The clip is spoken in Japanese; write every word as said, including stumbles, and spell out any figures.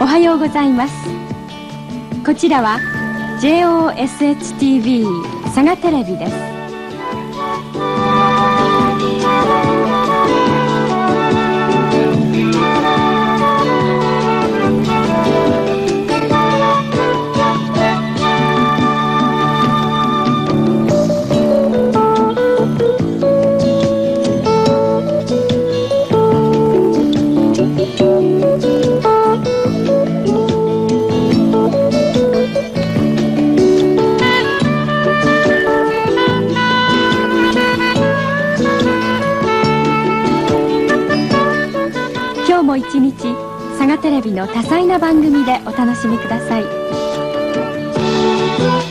おはようございます。こちらは ジェイオーエスエイチティーブイ 佐賀テレビです。今日も一日佐賀テレビの多彩な番組でお楽しみください。